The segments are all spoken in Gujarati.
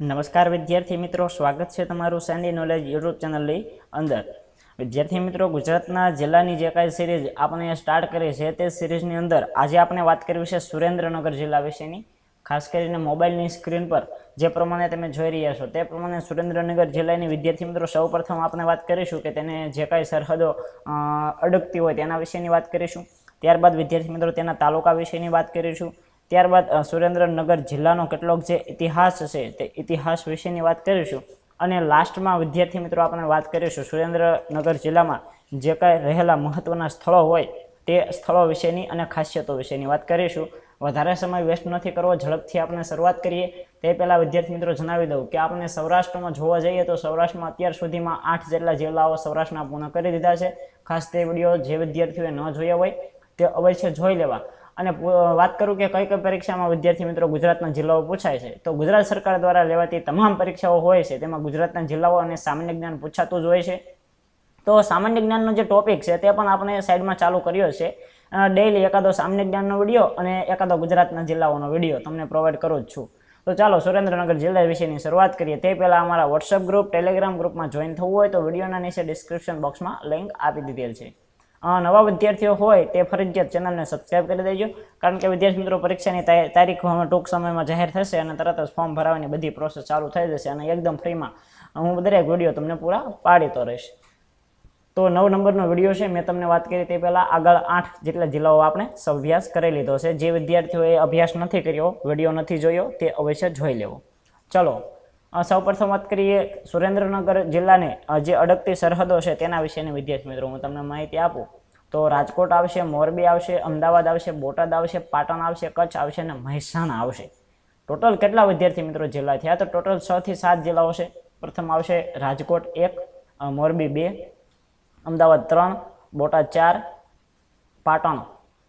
નમસ્કાર વિદ્યાર્થી મિત્રો, સ્વાગત છે તમારું સેન્ડી નોલેજ યુટ્યુબ ચેનલની અંદર। વિદ્યાર્થી મિત્રો, ગુજરાતના જિલ્લાની જે કાંઈ સિરીઝ આપણે સ્ટાર્ટ કરી છે તે સિરીઝની અંદર આજે આપણે વાત કરવી છે સુરેન્દ્રનગર જિલ્લા વિશેની। ખાસ કરીને મોબાઈલની સ્ક્રીન પર જે પ્રમાણે તમે જોઈ રહ્યા છો તે પ્રમાણે સુરેન્દ્રનગર જિલ્લાની વિદ્યાર્થી મિત્રો સૌપ્રથમ આપણે વાત કરીશું કે તેને જે કાંઈ સરહદો અડકતી હોય તેના વિશેની વાત કરીશું। ત્યારબાદ વિદ્યાર્થી મિત્રો તેના તાલુકા વિશેની વાત કરીશું। ત્યારબાદ સુરેન્દ્રનગર જિલ્લાનો કેટલોક જે ઇતિહાસ છે તે ઇતિહાસ વિશેની વાત કરીશું। અને લાસ્ટમાં વિદ્યાર્થી મિત્રો આપણે વાત કરીશું સુરેન્દ્રનગર જિલ્લામાં જે કાંઈ રહેલા મહત્વના સ્થળો હોય તે સ્થળો વિશેની અને ખાસિયતો વિશેની વાત કરીશું। વધારે સમય વેસ્ટ નથી કરવો, ઝડપથી આપણે શરૂઆત કરીએ। તે પહેલાં વિદ્યાર્થી મિત્રો જણાવી દઉં કે આપણે સૌરાષ્ટ્રમાં જોવા જઈએ તો સૌરાષ્ટ્રમાં અત્યાર સુધીમાં 8 જેટલા જિલ્લાઓ સૌરાષ્ટ્રના પૂર્ણ કરી દીધા છે। ખાસ તે વિડીયો જે વિદ્યાર્થીઓએ ન જોયા હોય તે અવશ્ય જોઈ લેવા। અને વાત કરું કે કઈ કઈ પરીક્ષામાં વિદ્યાર્થી મિત્રો ગુજરાતના જિલ્લાઓ પૂછાય છે, તો ગુજરાત સરકાર દ્વારા લેવાતી તમામ પરીક્ષાઓ હોય છે તેમાં ગુજરાતના જિલ્લાઓ અને સામાન્ય જ્ઞાન પૂછાતું જ હોય છે। તો સામાન્ય જ્ઞાનનો જે ટોપિક છે તે પણ આપણે સાઈડમાં ચાલુ કર્યો છે। ડેઈલી એકાદો સામાન્ય જ્ઞાનનો વિડીયો અને એકાદો ગુજરાતના જિલ્લાઓનો વિડીયો તમને પ્રોવાઈડ કરું જ છું। તો ચાલો સુરેન્દ્રનગર જિલ્લા વિશેની શરૂઆત કરીએ। તે પહેલાં અમારા વોટ્સઅપ ગ્રુપ, ટેલિગ્રામ ગ્રુપમાં જોઈન થવું હોય તો વિડીયોના નીચે ડિસ્ક્રિપ્શન બોક્સમાં લિંક આપી દીધેલ છે। નવા વિદ્યાર્થીઓ હોય તે ફરજિયાત ચેનલને સબસ્ક્રાઈબ કરી દેજો, કારણ કે વિદ્યાર્થી મિત્રો પરીક્ષાની તારીખ ટૂંક સમયમાં જાહેર થશે અને તરત જ ફોર્મ ભરાવાની બધી પ્રોસેસ ચાલુ થઈ જશે અને એકદમ ફ્રીમાં હું દરેક વિડીયો તમને પૂરા પાડીતો રહીશ। તો 9 નંબરનો વિડીયો છે, મેં તમને વાત કરી તે પહેલાં આગળ 8 જેટલા જિલ્લાઓ આપણે અભ્યાસ કરી લીધો છે। જે વિદ્યાર્થીઓએ અભ્યાસ નથી કર્યો, વિડીયો નથી જોયો તે અવશ્ય જોઈ લેવો। ચલો સૌપ્રથમ વાત કરીએ સુરેન્દ્રનગર જિલ્લાને જે અડકતી સરહદો છે તેના વિશેની વિદ્યાર્થી મિત્રો હું તમને માહિતી આપું તો રાજકોટ આવશે, મોરબી આવશે, અમદાવાદ આવશે, બોટાદ આવશે, પાટણ આવશે, કચ્છ આવશે અને મહેસાણા આવશે। ટોટલ કેટલા વિદ્યાર્થી મિત્રો જિલ્લા થયા? તો ટોટલ 6 થી 7 જિલ્લાઓ છે। પ્રથમ આવશે રાજકોટ 1, મોરબી 2, અમદાવાદ 3, બોટાદ 4, પાટણ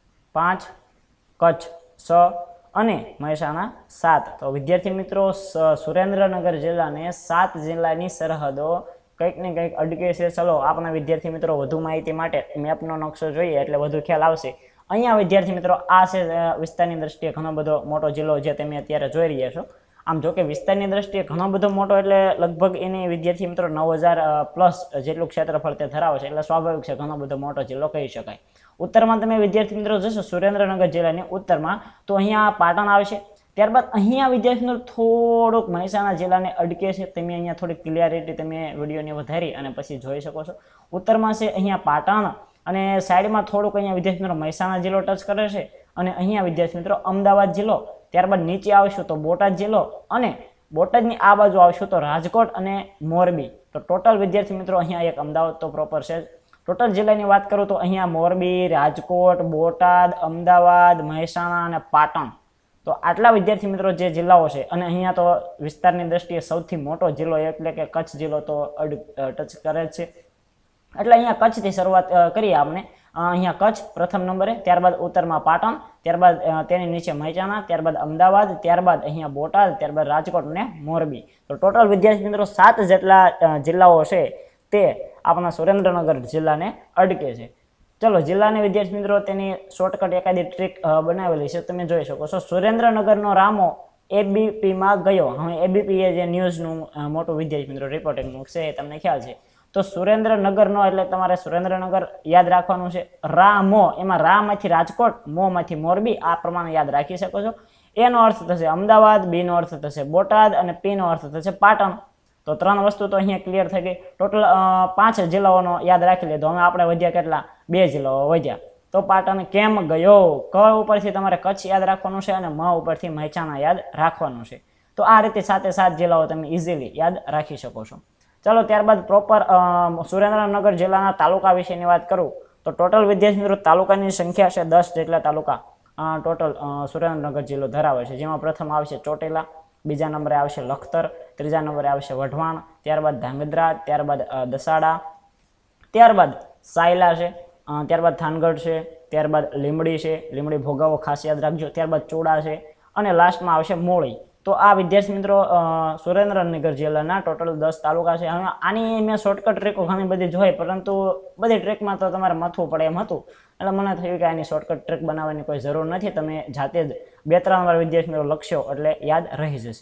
5, કચ્છ 6 અને મહેસાણા 7। તો વિદ્યાર્થી મિત્રો સુરેન્દ્રનગર જિલ્લાને 7 જિલ્લાની સરહદો કંઈક ને કંઈક અડકે છે। ચલો આપણા વિદ્યાર્થી મિત્રો વધુ માહિતી માટે મેપનો નકશો જોઈએ એટલે વધુ ખ્યાલ આવશે। અહીંયા વિદ્યાર્થી મિત્રો આ છે વિસ્તારની દ્રષ્ટિએ ઘણો બધો મોટો જિલ્લો જે તમે અત્યારે જોઈ રહ્યા છો। આમ જો કે વિસ્તારની દ્રષ્ટિએ ઘણો બધો મોટો એટલે લગભગ એની વિદ્યાર્થી મિત્રો 9000 પ્લસ જેટલું ક્ષેત્રફળ તે ધરાવે છે, એટલે સ્વાભાવિક છે ઘણો બધો મોટો જિલ્લો કહી શકાય। ઉત્તરમાં તમે વિદ્યાર્થી મિત્રો જોશો સુરેન્દ્રનગર જિલ્લાની ઉત્તરમાં તો અહીંયા પાટણ આવશે। ત્યારબાદ અહીંયા વિદ્યાર્થી મિત્રો થોડુંક મહેસાણા જિલ્લાને અડકે છે, તમે અહીંયા થોડીક ક્લિયરિટી તમે વિડીયોને વધારી અને પછી જોઈ શકો છો। ઉત્તરમાં છે અહીંયા પાટણ અને સાઈડમાં થોડુંક અહીંયા વિદ્યાર્થી મિત્રો મહેસાણા જિલ્લો ટચ કરે છે અને અહીંયા વિદ્યાર્થી મિત્રો અમદાવાદ જિલ્લો। ત્યારબાદ નીચે આવશું તો બોટાદ જિલ્લો અને બોટાદની આ બાજુ આવશું તો રાજકોટ અને મોરબી। તો ટોટલ વિદ્યાર્થી મિત્રો અહીંયા એક અમદાવાદ તો પ્રોપર છે। ટોટલ જિલ્લાની વાત કરું તો અહીંયા મોરબી, રાજકોટ, બોટાદ, અમદાવાદ, મહેસાણા અને પાટણ, તો આટલા વિદ્યાર્થી મિત્રો જે જિલ્લાઓ છે। અને અહીંયા તો વિસ્તારની દ્રષ્ટિએ સૌથી મોટો જિલ્લો એટલે કે કચ્છ જિલ્લો તો ટચ કરે છે, એટલે અહીંયા કચ્છથી શરૂઆત કરીએ આપણે। અહીંયા કચ્છ પ્રથમ નંબરે, ત્યારબાદ ઉત્તરમાં પાટણ, ત્યારબાદ તેની નીચે મહેસાણા, ત્યારબાદ અમદાવાદ, ત્યારબાદ અહીંયા બોટાદ, ત્યારબાદ રાજકોટ અને મોરબી। તો ટોટલ વિદ્યાર્થી મિત્રો 7 જેટલા જિલ્લાઓ છે તે આપણા સુરેન્દ્રનગર જિલ્લાને અડકે છે। ચલો જિલ્લાને વિદ્યાર્થી મિત્રો તેની શોર્ટકટ એકાદી ટ્રીક બનાવેલી છે, તમે જોઈ શકો છો। સુરેન્દ્રનગરનો રામો એબીપીમાં ગયો। હવે એબીપી એ જે ન્યૂઝનું મોટું વિદ્યાર્થી મિત્રો રિપોર્ટિંગનું છે એ તમને ખ્યાલ છે। તો સુરેન્દ્રનગરનો એટલે તમારે સુરેન્દ્રનગર યાદ રાખવાનું છે। રામો, એમાં રામાંથી રાજકોટ, મોમાંથી મોરબી, આ પ્રમાણે યાદ રાખી શકો છો। એનો અર્થ થશે અમદાવાદ, બી નો અર્થ થશે બોટાદ અને પી નો અર્થ થશે પાટણ। તો 3 વસ્તુ તો અહીંયા ક્લિયર થઈ ગઈ। ટોટલ 5 જિલ્લાઓનો યાદ રાખી લીધો। હવે આપણે વધ્યા કેટલા? 2 જિલ્લાઓ વધ્યા। તો પાટણ કેમ ગયો? ક ઉપરથી તમારે કચ્છ યાદ રાખવાનું છે અને મ ઉપરથી મહેસાણા યાદ રાખવાનું છે। તો આ રીતે 7 જિલ્લાઓ તમે ઇઝીલી યાદ રાખી શકો છો। ચાલો ત્યારબાદ પ્રોપર સુરેન્દ્રનગર જિલ્લાના તાલુકા વિશેની વાત કરું તો ટોટલ વિદ્યાર્થી મિત્રો તાલુકાની સંખ્યા છે 10 જેટલા તાલુકા ટોટલ સુરેન્દ્રનગર જિલ્લો ધરાવે છે। જેમાં પ્રથમ આવશે ચોટીલા, બીજા નંબરે આવશે લખતર, ત્રીજા નંબરે આવશે વઢવાણ, ત્યારબાદ ધાંગધ્રા, ત્યારબાદ દસાડા, ત્યારબાદ સાયલા છે, ત્યારબાદ થાનગઢ છે, ત્યારબાદ લીંબડી છે, લીંબડી ભોગાવો ખાસ યાદ રાખજો, ત્યારબાદ ચોડા છે અને લાસ્ટમાં આવશે મોળી। તો આ વિદ્યાર્થી મિત્રો સુરેન્દ્રનગર જિલ્લાના ટોટલ 10 તાલુકા છે। હવે આની મેં શોર્ટકટ ટ્રીકો ઘણી બધી જોઈ, પરંતુ બધી ટ્રીકમાં તો તમારે મથવું પડે એમ હતું, એટલે મને થયું કે આની શોર્ટકટ ટ્રીક બનાવવાની કોઈ જરૂર નથી। તમે જાતે જ 2-3 વાર વિદ્યાર્થી મિત્રો લખશો એટલે યાદ રહી જશે।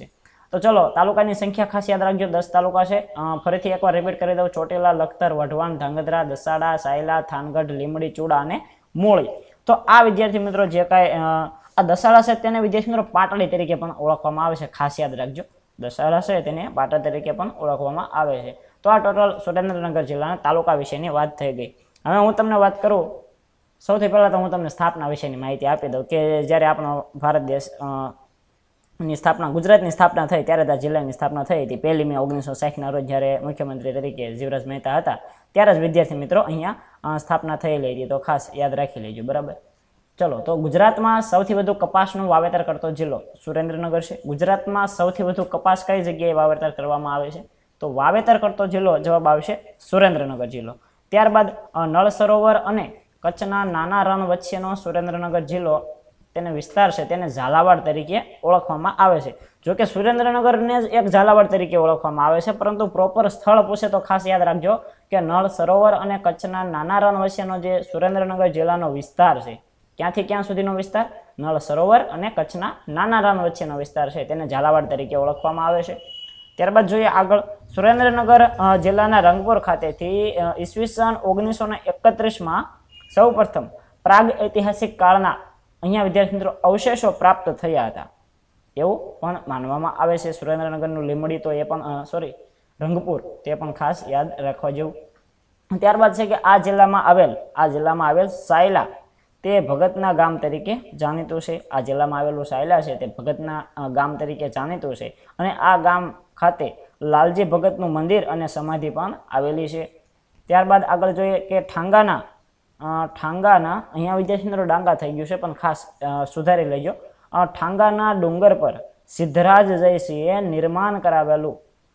તો ચલો તાલુકાની સંખ્યા ખાસ યાદ રાખજો, 10 તાલુકા છે। ફરીથી એકવાર રિપીટ કરી દઉં, ચોટીલા, લખતર, વઢવાણ, ધાંગધ્રા, દસાડા, સાયલા, થાનગઢ, લીમડી, ચૂડા અને મૂળી। તો આ વિદ્યાર્થી મિત્રો જે કાંઈ આ દસાડા છે તેને વિદ્યાર્થી મિત્રો પાટડી તરીકે પણ ઓળખવામાં આવે છે, ખાસ યાદ રાખજો। દસાડા છે તેને પાટણ તરીકે પણ ઓળખવામાં આવે છે। તો આ ટોટલ સુરેન્દ્રનગર જિલ્લાના તાલુકા વિશેની વાત થઈ ગઈ। હવે હું તમને વાત કરું, સૌથી પહેલા તો હું તમને સ્થાપના વિશેની માહિતી આપી દઉં કે જ્યારે આપણો ભારત દેશ ની સ્થાપના, ગુજરાતની સ્થાપના થઈ ત્યારે આ જિલ્લાની સ્થાપના થઈ હતી 1 મે 1960ના રોજ, જ્યારે મુખ્યમંત્રી તરીકે જીવરાજ મહેતા હતા ત્યારે જ વિદ્યાર્થી મિત્રો અહીંયા સ્થાપના થયેલી હતી। તો ખાસ યાદ રાખી લેજો, બરાબર। ચલો, તો ગુજરાતમાં સૌથી વધુ કપાસનું વાવેતર કરતો જિલ્લો સુરેન્દ્રનગર છે। ગુજરાતમાં સૌથી વધુ કપાસ કઈ જગ્યાએ વાવેતર કરવામાં આવે છે? તો વાવેતર કરતો જિલ્લો જવાબ આવશે સુરેન્દ્રનગર જિલ્લો। ત્યારબાદ નળ સરોવર અને કચ્છના નાના રણ વચ્ચેનો સુરેન્દ્રનગર જિલ્લો, તેને વિસ્તાર છે તેને ઝાલાવાડ તરીકે ઓળખવામાં આવે છે। જો કે સુરેન્દ્રનગરને જ એક ઝાલાવાડ તરીકે ઓળખવામાં આવે છે, પરંતુ પ્રોપર સ્થળ પૂછે તો ખાસ યાદ રાખજો કે નળ સરોવર અને કચ્છના નાના રણ વચ્ચેનો જે સુરેન્દ્રનગર જિલ્લાનો વિસ્તાર છે, ક્યાંથી ક્યાં સુધીનો વિસ્તાર? નળ સરોવર અને કચ્છના નાના રણ વચ્ચેનો વિસ્તાર છે તેને ઝાલાવાડ તરીકે ઓળખવામાં આવે છે। ત્યારબાદ જોઈએ આગળ, સુરેન્દ્રનગર જિલ્લાના રંગપુર ખાતેથી ઈસવીસન 1931માં સૌ પ્રથમ પ્રાગ ઐતિહાસિક કાળના અહીંયા વિદ્યાર્થી મિત્રો અવશેષો પ્રાપ્ત થયા હતા એવું પણ માનવામાં આવે છે। સુરેન્દ્રનગરનું લીમડી તો એ પણ રંગપુર, તે પણ ખાસ યાદ રાખવા જેવું। ત્યારબાદ છે કે આ જિલ્લામાં આવેલ સાયલા તે ભગતના ગામ તરીકે જાણીતું છે। આ જિલ્લામાં આવેલું સાયલા છે તે ભગતના ગામ તરીકે જાણીતું છે, અને આ ગામ ખાતે લાલજી ભગતનું મંદિર અને સમાધિ પણ આવેલી છે। ત્યારબાદ આગળ જોઈએ કે ઠાંગાના અહીંયા વિદ્યાર્થી મિત્રો ડાંગા થઈ ગયું છે પણ ખાસ સુધારી લેજો। ઠાંગાના ડુંગર પર સિદ્ધરાજ જયસિંહે નિર્માણ કરાવેલું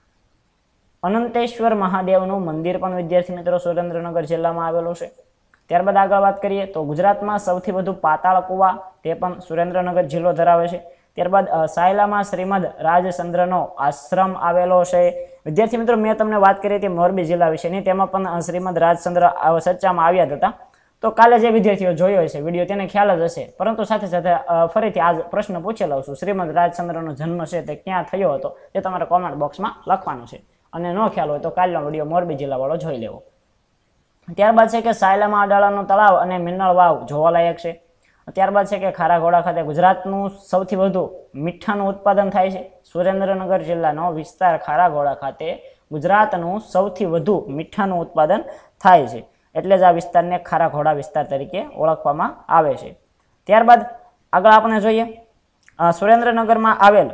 અનંતેશ્વર મહાદેવનું મંદિર પણ વિદ્યાર્થી મિત્રો સુરેન્દ્રનગર જિલ્લામાં આવેલું છે। ત્યારબાદ આગળ વાત કરીએ તો ગુજરાતમાં સૌથી વધુ પાતાળ કુવા, તે પણ સુરેન્દ્રનગર જિલ્લો ધરાવે છે। ત્યારબાદ સાયલામાં શ્રીમદ રાજચંદ્રનો આશ્રમ આવેલો છે। વિદ્યાર્થી મિત્રો મેં તમને વાત કરી હતી મોરબી જિલ્લા વિશેની, તેમાં પણ શ્રીમદ રાજચંદ્ર ચર્ચામાં આવ્યા હતા। તો કાલે જે વિદ્યાર્થીઓ જોયો હશે વિડીયો તેને ખ્યાલ જ હશે, પરંતુ સાથે સાથે ફરીથી આજ પ્રશ્ન પૂછી લઉં છું, શ્રીમદ રાજચંદ્રનો જન્મ છે તે ક્યાં થયો હતો તે તમારે કોમેન્ટ બોક્સમાં લખવાનું છે, અને ન ખ્યાલ હોય તો કાલનો વિડીયો મોરબી જિલ્લાવાળો જોઈ લેવો। ત્યારબાદ છે કે સાયલામાં અડાળાનું તળાવ અને મિનળ વાવ જોવાલાયક છે। ત્યારબાદ છે કે ખારાઘોડા ખાતે ગુજરાતનું સૌથી વધુ મીઠાનું ઉત્પાદન થાય છે। સુરેન્દ્રનગર જિલ્લાનો વિસ્તાર ખારાઘોડા ખાતે ગુજરાતનું સૌથી વધુ મીઠાનું ઉત્પાદન થાય છે, એટલે જ આ વિસ્તારને ખારાઘોડા વિસ્તાર તરીકે ઓળખવામાં આવે છે। ત્યારબાદ આગળ આપણે જોઈએ સુરેન્દ્રનગરમાં આવેલ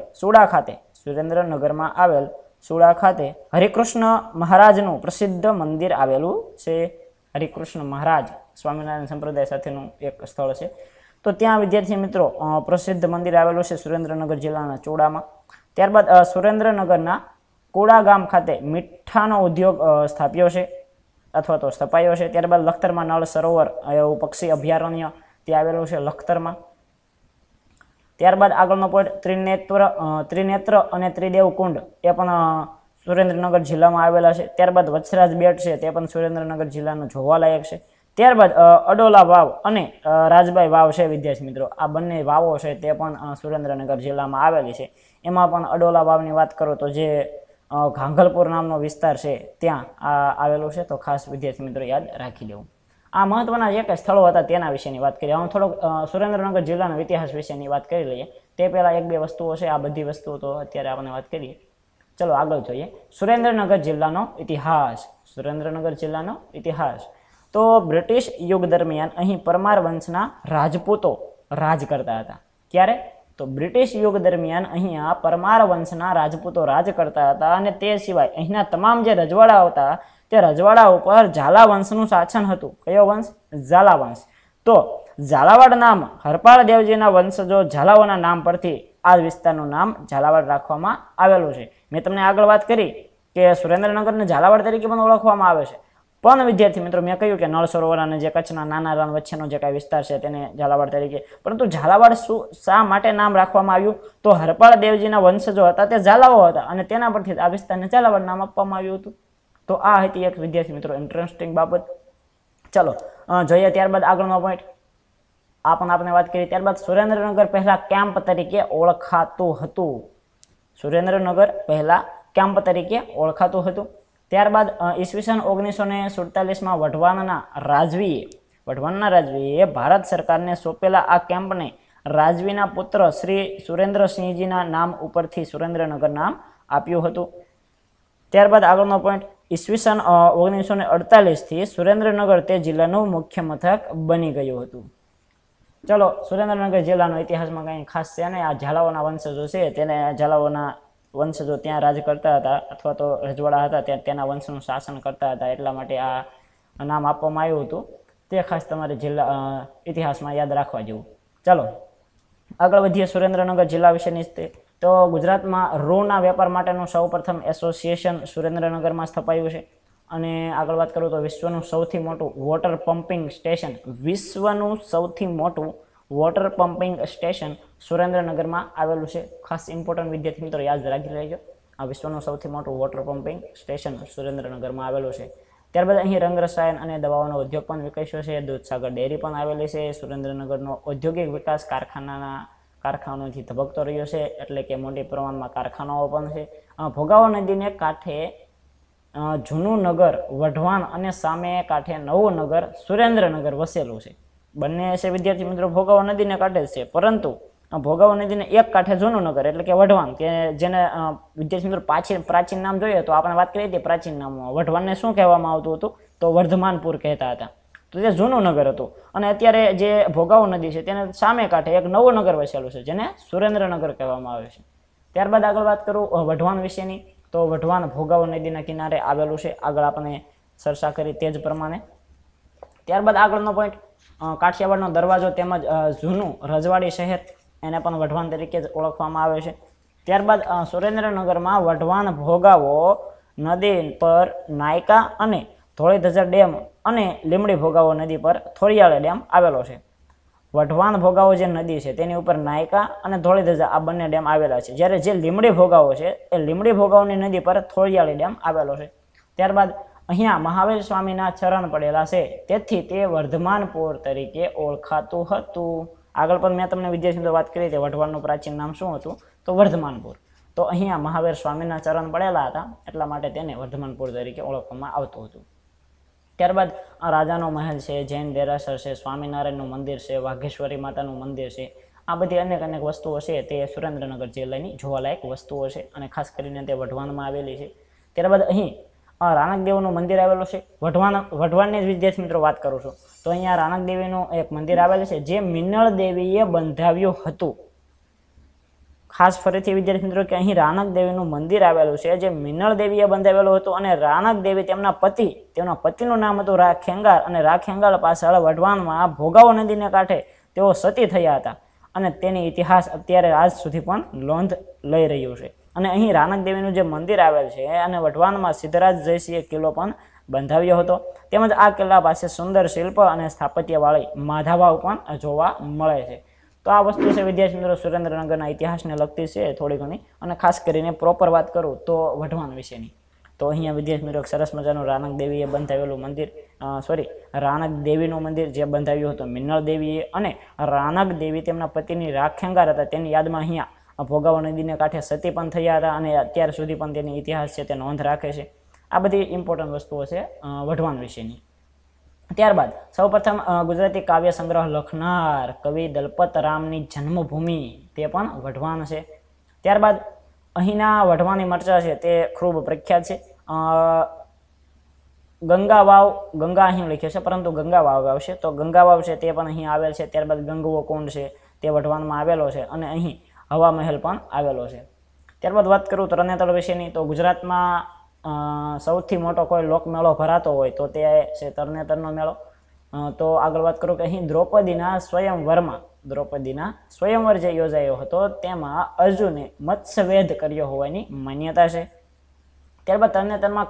સુડા ખાતે હરિકૃષ્ણ મહારાજનું પ્રસિદ્ધ મંદિર આવેલું છે। હરિકૃષ્ણ મહારાજ સ્વામિનારાયણ સંપ્રદાય સાથેનું એક સ્થળ છે, તો ત્યાં વિદ્યાર્થી મિત્રો પ્રસિદ્ધ મંદિર આવેલું છે સુરેન્દ્રનગર જિલ્લાના ચૂડામાં। ત્યારબાદ સુરેન્દ્રનગરના કુડા ગામ ખાતે મીઠાનો ઉદ્યોગ સ્થાપ્યો છે અથવા તો સ્થપાયો છે। ત્યારબાદ લખતરમાં નળ સરોવર એવું પક્ષી અભયારણ્ય તે આવેલું છે લખતરમાં। ત્યારબાદ આગળનો પોઈન્ટ ત્રિનેત્ર અને ત્રિદેવ કુંડ એ પણ સુરેન્દ્રનગર જિલ્લામાં આવેલા છે। ત્યારબાદ વછરાજ બેટ છે તે પણ સુરેન્દ્રનગર જિલ્લાનું જોવાલાયક છે। ત્યારબાદ અડોલા વાવ અને રાજબાઈ વાવ છે વિદ્યાર્થી મિત્રો, આ બંને વાવો છે તે પણ સુરેન્દ્રનગર જિલ્લામાં આવેલી છે। એમાં પણ અડોલા વાવની વાત કરો તો જે ઘાંઘલપુર નામનો વિસ્તાર છે ત્યાં આવેલું છે, તો ખાસ વિદ્યાર્થી મિત્રો યાદ રાખી લેવું। આ મહત્વના જે કંઈ સ્થળો હતા તેના વિશેની વાત કરીએ। હું થોડોક સુરેન્દ્રનગર જિલ્લાના ઇતિહાસ વિશેની વાત કરી લઈએ, તે પહેલાં 1-2 વસ્તુઓ છે, આ બધી વસ્તુઓ તો અત્યારે આપણે વાત કરીએ। ચલો આગળ જોઈએ સુરેન્દ્રનગર જિલ્લાનો ઇતિહાસ। તો બ્રિટિશ યુગ દરમિયાન અહીં પરમાર વંશના રાજપૂતો રાજ કરતા હતા। ક્યારે? તો બ્રિટિશ યુગ દરમિયાન અહીંયા પરમાર વંશના રાજપૂતો રાજ કરતા હતા, અને તે સિવાય અહીંના તમામ જે રજવાડા હતા તે રજવાડા ઉપર ઝાલા વંશનું શાસન હતું। કયો વંશ? ઝાલા વંશ। તો ઝાલાવાડ નામ હરપાળ દેવજીના વંશજો ઝાલાઓના નામ પરથી આ વિસ્તારનું નામ ઝાલાવાડ રાખવામાં આવેલું છે। મેં તમને આગળ વાત કરી કે સુરેન્દ્રનગરને ઝાલાવાડ તરીકે પણ ઓળખવામાં આવે છે, પણ વિદ્યાર્થી મિત્રો મેં કહ્યું કે નળ સરોવર અને જે કચ્છના નાના રણ વચ્ચેનો જે કાંઈ વિસ્તાર છે તેને ઝાલાવાડ તરીકે, પરંતુ ઝાલાવાડ શા માટે નામ રાખવામાં આવ્યું? તો હરપાળ દેવજીના વંશજો હતા તે ઝાલાઓ હતા, અને તેના પરથી આ વિસ્તારને ઝાલાવાડ નામ આપવામાં આવ્યું હતું। તો આ હતી એક વિદ્યાર્થી મિત્રો ઇન્ટરેસ્ટિંગ બાબત। ચલો જોઈએ ત્યારબાદ આગળનો પોઈન્ટ, આ પણ આપણે વાત કરી। ત્યારબાદ સુરેન્દ્રનગર પહેલા કેમ્પ તરીકે ઓળખાતું હતું। સુરેન્દ્રનગર પહેલા કેમ્પ તરીકે ઓળખાતું હતું। ત્યારબાદ ઈસવીસન 1947 વઢવાણના રાજવીએ ભારત સરકારને સોંપેલા આ કેમ્પને રાજવીના પુત્ર શ્રી સુરેન્દ્રસિંહજીના નામ ઉપરથી સુરેન્દ્રનગર નામ આપ્યું હતું। ત્યારબાદ આગળનો પોઈન્ટ, ઈસવીસન 1948 થી સુરેન્દ્રનગર તે જિલ્લાનું મુખ્ય મથક બની ગયું હતું। ચલો, સુરેન્દ્રનગર જિલ્લાનો ઇતિહાસમાં કંઈ ખાસ છે ને, આ ઝાલાઓના વંશજો છે તેને ઝાલાઓના વંશજો ત્યાં રાજ કરતા હતા અથવા તો રજવાડા હતા, ત્યાં તેના વંશનું શાસન કરતા હતા, એટલા માટે આ નામ આપવામાં આવ્યું હતું। તે ખાસ તમારે જિલ્લા ઇતિહાસમાં યાદ રાખવા જેવું। ચાલો આગળ વધીએ સુરેન્દ્રનગર જિલ્લા વિશેની। તો ગુજરાતમાં રૂના વેપાર માટેનું સૌપ્રથમ એસોસિએશન સુરેન્દ્રનગરમાં સ્થપાયું છે। અને આગળ વાત કરું તો વિશ્વનું સૌથી મોટું વોટર પમ્પિંગ સ્ટેશન સુરેન્દ્રનગરમાં આવેલું છે। ખાસ ઇમ્પોર્ટન્ટ વિદ્યાર્થી મિત્રો યાદ રાખી લેજો, આ વિશ્વનું સૌથી મોટું વોટર પમ્પિંગ સ્ટેશન સુરેન્દ્રનગરમાં આવેલું છે। ત્યારબાદ અહીં રંગ રસાયણ અને દવાઓનો ઉદ્યોગ પણ વિકસ્યો છે। દૂધસાગર ડેરી પણ આવેલી છે। સુરેન્દ્રનગરનો ઔદ્યોગિક વિકાસ કારખાનાઓથી ધબકતો રહ્યો છે, એટલે કે મોટી પ્રમાણમાં કારખાનાઓ પણ છે। ભોગાવો નદીને કાંઠે જૂનું નગર વઢવાણ અને સામે કાંઠે નવું નગર સુરેન્દ્રનગર વસેલું છે। બંને છે વિદ્યાર્થી મિત્રો ભોગાવો નદીને કાંઠે જ છે, પરંતુ ભોગાવો નદીને એક કાંઠે જૂનું નગર એટલે કે વઢવાણ, કે જેને વિદ્યાર્થી મિત્રો પ્રાચીન નામ જોઈએ તો આપણે વાત કરી હતી પ્રાચીન નામમાં વઢવાણને શું કહેવામાં આવતું હતું તો વર્ધમાનપુર કહેતા હતા, તો તે જૂનું નગર હતું। અને અત્યારે જે ભોગાવો નદી છે તેને સામે કાંઠે એક નવું નગર વસેલું છે જેને સુરેન્દ્રનગર કહેવામાં આવે છે। ત્યારબાદ આગળ વાત કરું વઢવાણ વિશેની, તો વઢવાણ ભોગાવો નદીના કિનારે આવેલું છે, આગળ આપણે ચર્ચા કરી તે જ પ્રમાણે। ત્યારબાદ આગળનો પોઈન્ટ, કાઠિયાવાડનો દરવાજો તેમજ જૂનું રજવાડી શહેર, એને પણ વઢવાણ તરીકે જ ઓળખવામાં આવે છે। ત્યારબાદ સુરેન્દ્રનગરમાં વઢવાણ ભોગાવો નદી પર નાયકા અને ધોળીધજા ડેમ અને લીમડી ભોગાવો નદી પર થોરિયાળી ડેમ આવેલો છે। વઢવાણ ભોગાવો જે નદી છે તેની ઉપર નાયકા અને ધોળીધજા આ બંને ડેમ આવેલા છે, જ્યારે જે લીમડી ભોગાવો છે એ લીમડી ભોગાવોની નદી પર થોરિયાળી ડેમ આવેલો છે। ત્યારબાદ અહીંયા મહાવીર સ્વામીના ચરણ પડેલા છે, તેથી તે વર્ધમાનપુર તરીકે ઓળખાતું હતું। આગળ પણ મેં તમને વિદ્યાર્થી મિત્રો વાત કરી હતી વઢવાણનું પ્રાચીન નામ શું હતું તો વર્ધમાનપુર, તો અહીંયા મહાવીર સ્વામીના ચરણ પડેલા હતા એટલા માટે તેને વર્ધમાનપુર તરીકે ઓળખવામાં આવતું હતું। ત્યારબાદ આ રાજાનો મહેલ છે, જૈન દેરાસર છે, સ્વામિનારાયણનું મંદિર છે, વાઘેશ્વરી માતાનું મંદિર છે, આ બધી અનેક વસ્તુઓ છે તે સુરેન્દ્રનગર જિલ્લાની જોવાલાયક વસ્તુઓ છે અને ખાસ કરીને તે વઢવાણમાં આવેલી છે। ત્યારબાદ અહીં રાણકદેવનું મંદિર આવેલું છે। વઢવાણની જ વિદ્યાર્થી મિત્રો વાત કરું છું તો અહીંયા રાણકદેવીનું એક મંદિર આવેલું છે જે મિનળ દેવીએ બંધાવ્યું હતું। ખાસ ફરીથી વિદ્યાર્થી મિત્રો કે અહીં રાણકદેવીનું મંદિર આવેલું છે જે મિનળ દેવીએ બંધાવેલું હતું, અને રાણકદેવી તેમના પતિનું નામ હતું રાખેંગાર, અને રાખેંગાર પાછળ વઢવાણમાં ભોગાવો નદીને કાંઠે તેઓ સતી થયા હતા, અને તેની ઇતિહાસ અત્યારે આજ સુધી પણ નોંધ લઈ રહ્યું છે। અને અહીં રાણકદેવીનું જે મંદિર આવેલ છે અને વઢવાણમાં સિદ્ધરાજ જયસિંહે કિલ્લો પણ બંધાવ્યો હતો, તેમજ આ કિલ્લા પાસે સુંદર શિલ્પ અને સ્થાપત્યવાળી માધાવાવ પણ જોવા મળે છે। તો આ વસ્તુ છે વિદ્યાર્થી મિત્રો સુરેન્દ્રનગરના ઇતિહાસને લગતી છે થોડી ઘણી, અને ખાસ કરીને પ્રોપર વાત કરું તો વઢવાણ વિશેની, તો અહીંયા વિદ્યાર્થી મિત્રો સરસ મજાનું રાણકદેવીએ બંધાવેલું મંદિર, રાણકદેવીનું મંદિર જે બંધાવ્યું હતું મિનળ દેવીએ, અને રાણકદેવી તેમના પતિની રાખેંગાર હતા તેની યાદમાં અહીંયા ભોગાવો નદીને કાંઠે સતી પણ થયા હતા, અને અત્યાર સુધી પણ તેની ઇતિહાસ છે તે નોંધ રાખે છે। આ બધી ઇમ્પોર્ટન્ટ વસ્તુઓ છે વઢવાણ વિશેની। ત્યારબાદ સૌપ્રથમ ગુજરાતી કાવ્ય સંગ્રહ લખનાર કવિ દલપત રામની જન્મભૂમિ તે પણ વઢવાણ છે। ત્યારબાદ અહીંના વઢવાણી મરચા છે તે ખૂબ પ્રખ્યાત છે। ગંગા વાવ, ગંગા અહીં લખ્યો છે પરંતુ ગંગા વાવ આવશે, તો ગંગા વાવ છે તે પણ અહીં આવેલ છે। ત્યારબાદ ગંગવો કુંડ છે તે વઢવાણમાં આવેલો છે, અને અહીં હવા મહેલ પણ આવેલો છે। ત્યારબાદ વાત કરું તરણેતર વિશેની, તો ગુજરાતમાં સૌથી મોટો કોઈ લોકમેળો ભરાતો હોય તો તે છે તરણેતરનો મેળો। તો આગળ વાત કરું કે અહીં દ્રૌપદીના સ્વયંવર જે યોજાયો હતો તેમાં અર્જુને મત્સ્યવેધ કર્યો હોવાની માન્યતા છે। ત્યારબાદ તરણેતરમાં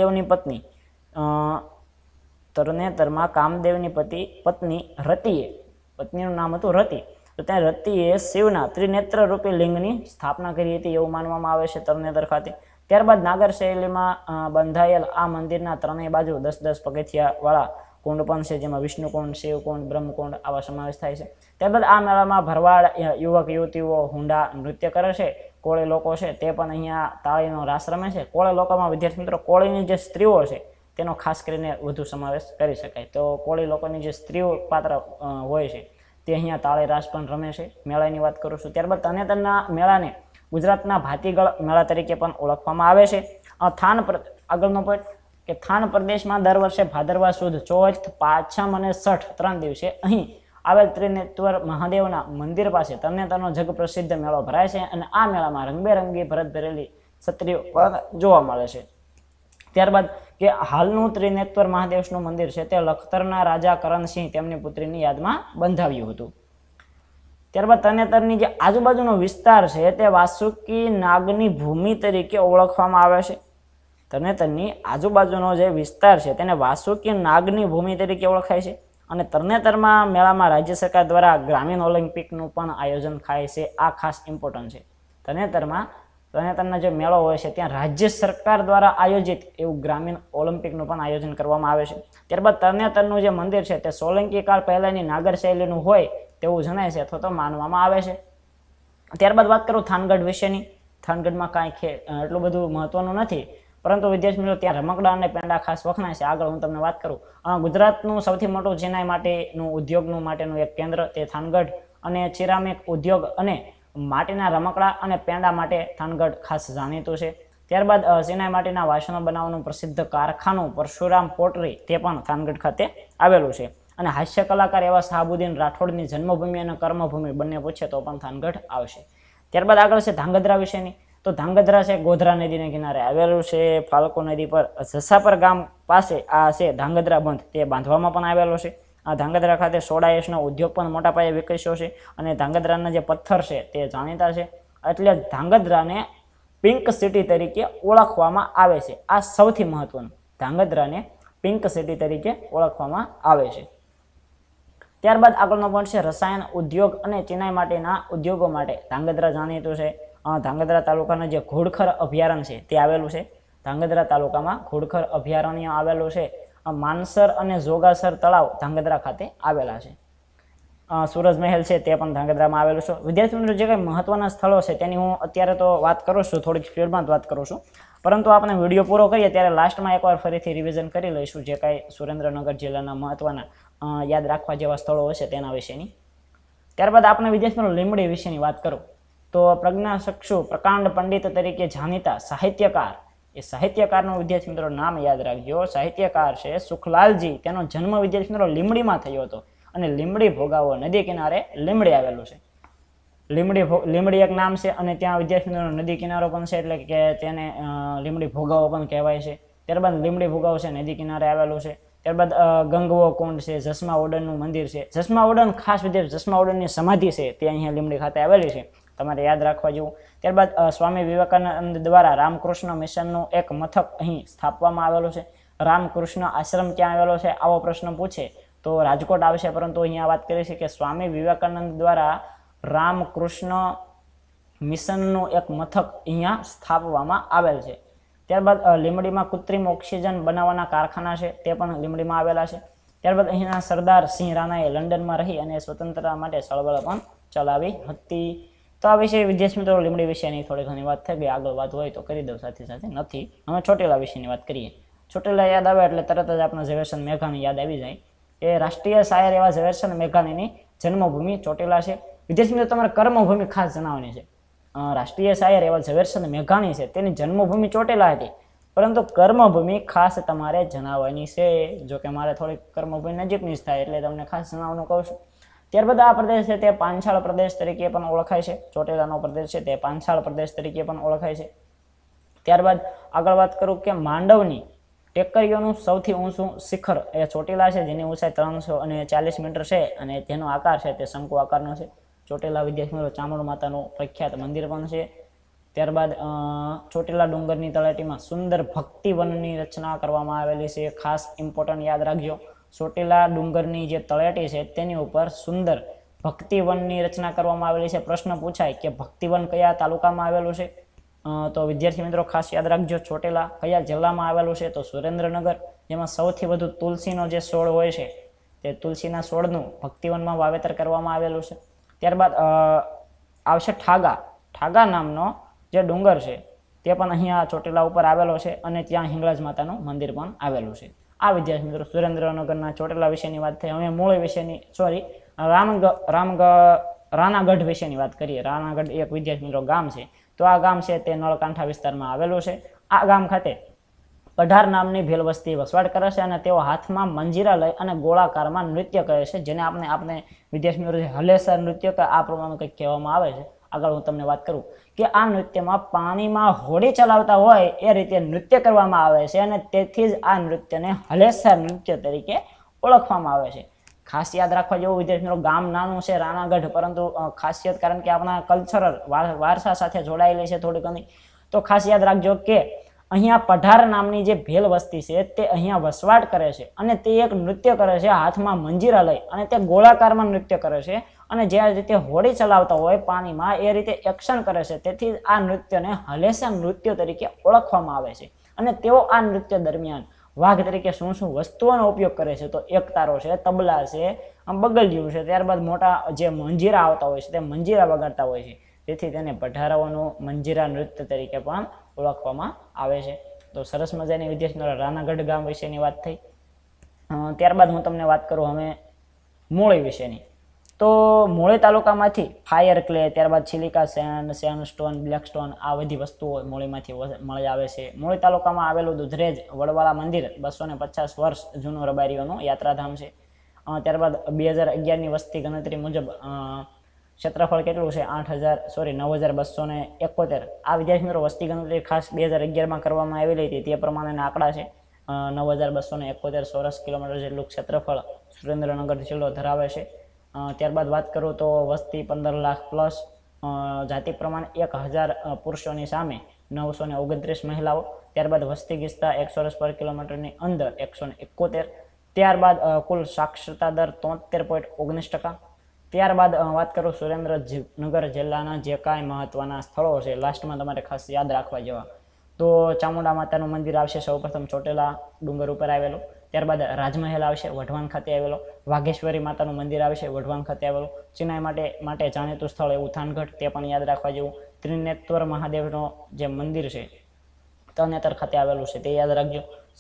કામદેવની પત્ની રતિએ, પત્નીનું નામ હતું રતિ, તો ત્યાં રતિએ શિવના ત્રિનેત્ર રૂપી લિંગની સ્થાપના કરી હતી એવું માનવામાં આવે છે તરણેતર ખાતે। ત્યારબાદ નાગર શૈલીમાં બંધાયેલ આ મંદિરના ત્રણેય બાજુ 10-10 પગથિયાવાળા કુંડ પણ છે, જેમાં વિષ્ણુકુંડ, શિવકુંડ, બ્રહ્મકુંડ આવા સમાવેશ થાય છે। ત્યારબાદ આ મેળામાં ભરવાડ યુવક યુવતીઓ હુંડા નૃત્ય કરે છે, કોળી લોકો છે તે પણ અહીંયા તાળીનો રાસ રમે છે. કોળી લોકોમાં વિદ્યાર્થી મિત્રો કોળીની જે સ્ત્રીઓ છે તેનો ખાસ કરીને વધુ સમાવેશ કરી શકાય. તો કોળી લોકોની જે સ્ત્રીઓ પાત્ર હોય છે તે અહીંયા તાળી રાસ પણ રમે છે. મેળાની વાત કરું છું. ત્યારબાદ તરણેતરના મેળાને ગુજરાતના ભાતીગળ મેળા તરીકે પણ ઓળખવામાં આવે છે. આગળનો પોઈન્ટ કે થાન પ્રદેશમાં દર વર્ષે ભાદરવા સુદ ચોથ, પાંચમ અને છઠ 3 દિવસે અહીં આવેલ ત્રિનેત્ર મહાદેવના મંદિર પાસે તરણેતરનો જગ પ્રસિદ્ધ મેળો ભરાય છે અને આ મેળામાં રંગબેરંગી ભરત ભરેલી છત્રીઓ જોવા મળે છે. ત્યારબાદ કે હાલનું ત્રિનેત્ર મહાદેવનું મંદિર છે તે લખતરના રાજા કરણસિંહ તેમની પુત્રીની યાદમાં બંધાવ્યું હતું. ત્યારબાદ તરણેતરની જે આજુબાજુનો વિસ્તાર છે તે વાસુકી નાગની ભૂમિ તરીકે ઓળખવામાં આવે છે. તરણેતરની આજુબાજુનો જે વિસ્તાર છે તેને વાસુકી નાગની ભૂમિ તરીકે ઓળખાય છે. અને તરણેતરમાં મેળામાં રાજ્ય સરકાર દ્વારા ગ્રામીણ ઓલિમ્પિકનું પણ આયોજન થાય છે. આ ખાસ ઇમ્પોર્ટન્ટ છે. તરણેતરનો જે મેળો હોય છે ત્યાં રાજ્ય સરકાર દ્વારા આયોજિત એવું ગ્રામીણ ઓલિમ્પિકનું પણ આયોજન કરવામાં આવે છે. ત્યારબાદ તરણેતરનું જે મંદિર છે તે સોલંકી કાળ પહેલાની નાગર શૈલીનું હોય તેવું જણાય છે અથવા તો માનવામાં આવે છે. ત્યારબાદ વાત કરું થાનગઢ વિશેની. થાનગઢમાં કાંઈ એટલું બધું મહત્વનું નથી, પરંતુ વિદ્યાર્થી મિત્રો ત્યાં રમકડા અને પેંડા ખાસ વખણાય છે. આગળ હું તમને વાત કરું. ગુજરાતનું સૌથી મોટું ચિનાઈ માટેનું ઉદ્યોગનું માટેનું એક કેન્દ્ર તે થાનગઢ અને સિરામિક ઉદ્યોગ અને માટીના રમકડા અને પેંડા માટે થાનગઢ ખાસ જાણીતું છે. ત્યારબાદ ચિનાઈ માટીના વાસણો બનાવવાનું પ્રસિદ્ધ કારખાનું પરશુરામ પોટરી તે પણ થાનગઢ ખાતે આવેલું છે. અને હાસ્ય કલાકાર એવા શાહબુદ્દીન રાઠોડની જન્મભૂમિ અને કર્મભૂમિ બંને પૂછે તો પણ થાનગઢ આવશે. ત્યારબાદ આગળ છે ધાંગધ્રા વિશેની. તો ધાંગધ્રા છે ગોધરા નદીના કિનારે આવેલું છે. ફાલ્ગુ નદી પર જસાપર ગામ પાસે આ છે ધાંગધ્રા બંધ તે બાંધવામાં પણ આવેલો છે. આ ધાંગધ્રા ખાતે સોડા એશનો ઉદ્યોગ પણ મોટા પાયે વિકસ્યો છે અને ધાંગધ્રાના જે પથ્થર છે તે જાણીતા છે. એટલે ધાંગધ્રાને પિંક સિટી તરીકે ઓળખવામાં આવે છે. આ સૌથી મહત્વનું, ધાંગધ્રાને પિંક સિટી તરીકે ઓળખવામાં આવે છે. ત્યારબાદ આગળનો પોઈન્ટ છે રસાયણ ઉદ્યોગ અને ચિનાઈ માટેના ઉદ્યોગો માટે ધાંગધ્રા જાણીતું છે. ધાંગધ્રા તાલુકાના જે ઘોડખર અભયારણ્ય છે તે આવેલું છે. ધાંગધ્રા તાલુકામાં ઘોડખર અભયારણ્ય આવેલું છે. માનસર અને જોગાસર તળાવ ધાંગધ્રા ખાતે આવેલા છે. સૂરજ મહેલ છે તે પણ ધાંગધ્રામાં આવેલું છે. વિદ્યાર્થી મિત્રો જે કંઈ મહત્વના સ્થળો છે તેની હું અત્યારે તો વાત કરું છું, થોડીક સ્પીડમાં જ વાત કરું છું, પરંતુ આપણે વિડીયો પૂરો કરીએ ત્યારે લાસ્ટમાં એકવાર ફરીથી રિવિઝન કરી લઈશું જે કાંઈ સુરેન્દ્રનગર જિલ્લાના મહત્વના યાદ રાખવા જેવા સ્થળો હશે તેના વિશેની. ત્યારબાદ આપણે વિદ્યાર્થી મિત્રો લીમડી વિશેની વાત કરું તો પ્રજ્ઞાચક્ષુ પ્રકાંડ પંડિત તરીકે જાણીતા સાહિત્યકાર, એ સાહિત્યકારનું વિદ્યાર્થી મિત્રો નામ યાદ રાખજો. સાહિત્યકાર છે સુખલાલજી. તેનો જન્મ વિદ્યાર્થી મિત્રો લીમડીમાં થયો હતો અને લીમડી ભોગાવો નદી કિનારે લીમડી આવેલું છે. લીમડી એક નામ છે અને ત્યાં વિદ્યાર્થી મિત્રો નદી કિનારો પણ છે એટલે કે તેને લીમડી ભોગાવો પણ કહેવાય છે. ત્યારબાદ લીમડી ભોગાવો છે નદી કિનારે આવેલું છે. ત્યારબાદ ગંગવો કુંડ છે, જસમા ઓડનનું મંદિર છે. જસમા ઓડન ખાસ વિદ્યાર્થી જસમા ઓડનની સમાધિ છે તે અહીંયા લીમડી ખાતે આવેલી છે, તમારે યાદ રાખવા જેવું. ત્યારબાદ સ્વામી વિવેકાનંદ દ્વારા રામકૃષ્ણ મિશનનું એક મથક અહીં સ્થાપવામાં આવેલું છે. રામકૃષ્ણ આશ્રમ ક્યાં આવેલો છે આવો પ્રશ્ન પૂછે તો રાજકોટ આવશે, પરંતુ અહીંયા વાત કરી છે કે સ્વામી વિવેકાનંદ દ્વારા રામકૃષ્ણ મિશનનું એક મથક અહીંયા સ્થાપવામાં આવેલ છે. ત્યારબાદ લીમડીમાં કૃત્રિમ ઓક્સિજન બનાવવાના કારખાના છે તે પણ લીમડીમાં આવેલા છે. ત્યારબાદ અહીંના સરદાર સિંહ રાણાએ લંડનમાં રહી અને સ્વતંત્રતા માટે ચળવળ પણ ચલાવી હતી. તો આ વિશે વિદ્યાર્થી મિત્રો લીમડી વિશેની થોડી ઘણી વાત થઈ ગઈ. આગળ વાત હોય તો કરી દઉં, સાથે સાથે નથી. હવે ચોટીલા વિશેની વાત કરીએ. ચોટીલા યાદ આવે એટલે તરત જ આપણે ઝવેરચંદ મેઘાણી યાદ આવી જાય. એ રાષ્ટ્રીય શાયર એવા ઝવેરચંદ મેઘાણીની જન્મભૂમિ ચોટીલા છે. વિદ્યાર્થી મિત્રો તમારે કર્મભૂમિ ખાસ જણાવવાની છે. રાષ્ટ્રીય શાયર એવા ઝવેરચંદ મેઘાણી છે તેની જન્મભૂમિ ચોટીલા હતી, પરંતુ કર્મભૂમિ ખાસ તમારે જણાવવાની છે. જો કે મારે થોડીક કર્મભૂમિ નજીકની જ થાય એટલે તમને ખાસ જણાવવાનું કહું છું. ત્યારબાદ આ પ્રદેશ છે તે પાંછાળ પ્રદેશ તરીકે પણ ઓળખાય છે. ચોટીલાનો પ્રદેશ છે તે પાંછાળ પ્રદેશ તરીકે પણ ઓળખાય છે. ત્યારબાદ આગળ વાત કરું કે માંડવની ટેકરીઓનું સૌથી ઊંચું શિખર એ ચોટીલા છે, જેની ઊંચાઈ 340 મીટર છે અને તેનો આકાર છે તે શંકુ આકારનો છે. ચોટીલા વિદ્યાર્થી મિત્રો ચામુંડ માતાનું પ્રખ્યાત મંદિર પણ છે. ત્યારબાદ ચોટીલા ડુંગરની તળેટીમાં સુંદર ભક્તિવનની રચના કરવામાં આવેલી છે. ખાસ ઇમ્પોર્ટન્ટ યાદ રાખજો, ચોટીલા ડુંગરની જે તળેટી છે તેની ઉપર સુંદર ભક્તિવનની રચના કરવામાં આવેલી છે. પ્રશ્ન પૂછાય કે ભક્તિવન કયા તાલુકામાં આવેલું છે, તો વિદ્યાર્થી મિત્રો ખાસ યાદ રાખજો ચોટીલા કયા જિલ્લામાં આવેલું છે, તો સુરેન્દ્રનગર. જેમાં સૌથી વધુ તુલસીનો જે છોડ હોય છે તે તુલસીના છોડનું ભક્તિવનમાં વાવેતર કરવામાં આવેલું છે. ત્યારબાદ આવશે ઠાગા. ઠાગા નામનો જે ડુંગર છે તે પણ અહીંયા ચોટીલા ઉપર આવેલો છે અને ત્યાં હિંગળાજ માતાનું મંદિર પણ આવેલું છે. આ વિદ્યાર્થી મિત્રો સુરેન્દ્રનગરના ચોટીલા વિશેની વાત થઈ. હવે મૂળ વિશેની રાનાગઢ વિશેની વાત કરીએ. રાનાગઢ એક વિદ્યાર્થી મિત્રો ગામ છે. તો આ ગામ છે તે નળકાંઠા વિસ્તારમાં આવેલું છે. આ ગામ ખાતે પઢાર નામની ભેલ વસ્તી વસવાટ કરે છે અને તેઓ હાથમાં મંજીરા લઈ અને ગોળાકારમાં નૃત્ય કરે છે, જેને આપણે વિદ્યાર્થી મિત્રો હલેસર નૃત્ય કે આ પ્રમાણે કંઈક કહેવામાં આવે છે. આગળ હું તમને વાત કરું કે આ નૃત્યમાં પાણીમાં હોડી ચલાવતા હોય એ રીતે નૃત્ય કરવામાં આવે છે અને તેથી જ આ નૃત્યને હલેસર નૃત્ય તરીકે ઓળખવામાં આવે છે. ખાસ યાદ રાખવા જેવું વિદ્યાર્થી મિત્રો ગામ નાનું છે રાનાગઢ, પરંતુ ખાસિયત કારણ કે આપણા કલ્ચરલ વારસા સાથે જોડાયેલી છે થોડી ઘણી, તો ખાસ યાદ રાખજો કે અહીંયા પઢાર નામની જે ભેલ વસ્તી છે તે અહીંયા વસવાટ કરે છે અને તે એક નૃત્ય કરે છે હાથમાં મંજીરા લઈ અને તે ગોળાકારમાં નૃત્ય કરે છે અને જે રીતે હોડી ચલાવતા હોય પાણીમાં એ રીતે એક્શન કરે છે. તેથી આ નૃત્યને હલેસર નૃત્ય તરીકે ઓળખવામાં આવે છે. અને તેઓ આ નૃત્ય દરમિયાન વાઘ તરીકે શું વસ્તુઓનો ઉપયોગ કરે છે, તો એકતારો છે, તબલા છે, બગલિયું છે, ત્યારબાદ મોટા જે મંજીરા આવતા હોય છે તે મંજીરા વગાડતા હોય છે. તેથી તેને પઢારાઓનું મંજીરા નૃત્ય તરીકે પણ ઓળખવામાં આવે છે. તો સરસ મજાની વિદ્યાર્થી રાનાગઢ ગામ વિશેની વાત થઈ. ત્યારબાદ હું તમને વાત કરું હવે મૂળી વિશેની. તો મૂળી તાલુકામાંથી ફાયર ક્લે, ત્યારબાદ સિલિકા સેન્ડ, સેન્ડસ્ટોન, બ્લેકસ્ટોન આ બધી વસ્તુઓ મૂળીમાંથી મળી આવે છે. મૂળી તાલુકામાં આવેલું દુધરેજ વડવાળા મંદિર 250 વર્ષ જૂનું રબારીઓનું યાત્રાધામ છે. ત્યારબાદ 2011ની વસ્તી ગણતરી મુજબ ક્ષેત્રફળ કેટલું છે 9,271. આ વિદ્યાર્થી મિત્રો વસ્તી ગણતરી ખાસ 2011માં કરવામાં આવેલી હતી તે પ્રમાણેના આંકડા છે. 9,271 ચોરસ કિલોમીટર જેટલું ક્ષેત્રફળ સુરેન્દ્રનગર જિલ્લો ધરાવે છે. ત્યારબાદ વાત કરું તો વસ્તી 15 લાખ પ્લસ, જાતિ પ્રમાણે 1,000 પુરુષોની સામે 929 મહિલાઓ. ત્યારબાદ વસ્તી ગીચતા 1 ચોરસ પર કિલોમીટરની અંદર 171. ત્યારબાદ કુલ સાક્ષરતા દર 73.19%. ત્યારબાદ વાત કરું સુરેન્દ્રનગર જિલ્લાના જે કાંઈ મહત્વના સ્થળો છે લાસ્ટમાં તમારે ખાસ યાદ રાખવા જેવા, તો ચામુંડા માતાનું મંદિર આવશે સૌપ્રથમ ચોટેલા ડુંગર ઉપર આવેલું. ત્યારબાદ રાજમહેલ આવશે વઢવાણ ખાતે આવેલો. વાઘેશ્વરી માતાનું મંદિર આવશે વઢવાણ ખાતે આવેલું. ચિનાઈ માટે જાણીતું સ્થળ એવું થાનગઢ, તે પણ યાદ રાખવા જેવું. ત્રિનેત્ર મહાદેવનો જે મંદિર છે તનેતર ખાતે આવેલું છે તે યાદ રાખજો.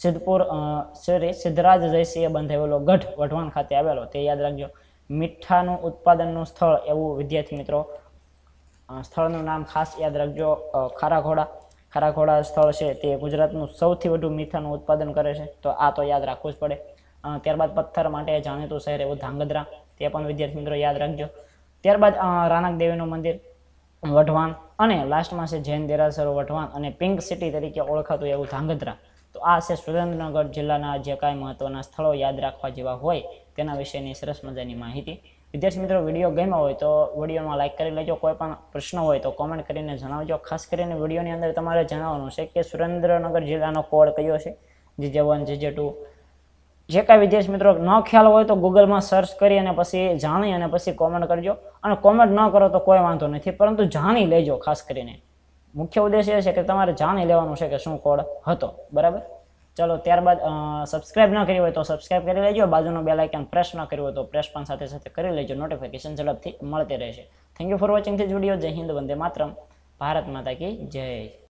સિદ્ધરાજ જયસિંહે બંધાવેલો ગઢ વઢવાણ ખાતે આવેલો તે યાદ રાખજો. મીઠાનું ઉત્પાદનનું સ્થળ એવું વિદ્યાર્થી મિત્રો સ્થળનું નામ ખાસ યાદ રાખજો, ખારાઘોડા સ્થળ છે તે ગુજરાતનું સૌથી વધુ મીઠાનું ઉત્પાદન કરે છે, તો આ તો યાદ રાખવું જ પડે. ત્યારબાદ પથ્થર માટે જાણીતું શહેર એવું ધાંગધ્રા, તે પણ વિદ્યાર્થી મિત્રો યાદ રાખજો. ત્યારબાદ રાણક દેવીનું મંદિર વઢવાણ અને લાસ્ટમાં છે જૈન દેરાસરો વઢવાણ અને પિંક સિટી તરીકે ઓળખાતું એવું ધાંગધ્રા. તો આ છે સુરેન્દ્રનગર જિલ્લાના જે કાંઈ મહત્વના સ્થળો યાદ રાખવા જેવા હોય તેના વિશેની સરસ મજાની માહિતી. વિદ્યાર્થી મિત્રો વિડીયો ગમ્યો હોય તો વિડીયોમાં લાઇક કરી લેજો. કોઈ પણ પ્રશ્ન હોય તો કોમેન્ટ કરીને જણાવજો. ખાસ કરીને વિડીયોની અંદર તમારે જણાવવાનું છે કે સુરેન્દ્રનગર જિલ્લાનો કોડ કયો છે, GJ1, GJ2. જે કાંઈ વિદ્યાર્થી મિત્રો ન ખ્યાલ હોય તો ગૂગલમાં સર્ચ કરી અને પછી જાણી અને પછી કોમેન્ટ કરજો. અને કોમેન્ટ ન કરો તો કોઈ વાંધો નથી, પરંતુ જાણી લેજો. ખાસ કરીને મુખ્ય ઉદ્દેશ એ છે કે તમારે જાણી લેવાનું છે કે શું કોડ હતો, બરાબર. ચલો ત્યારબાદ સબસ્ક્રાઇબ ન કરી હોય તો સબસ્ક્રાઇબ કરી લેજો. બાજુનું બેલ આઇકન પ્રેસ ન કર્યું હોય તો પ્રેસ પણ સાથે સાથે કરી લેજો. નોટિફિકેશન ઝડપથી મળતી રહેશે. Thank you for watching this video. જય હિન્દ, વંદે માતરમ, ભારત માતા કી જય.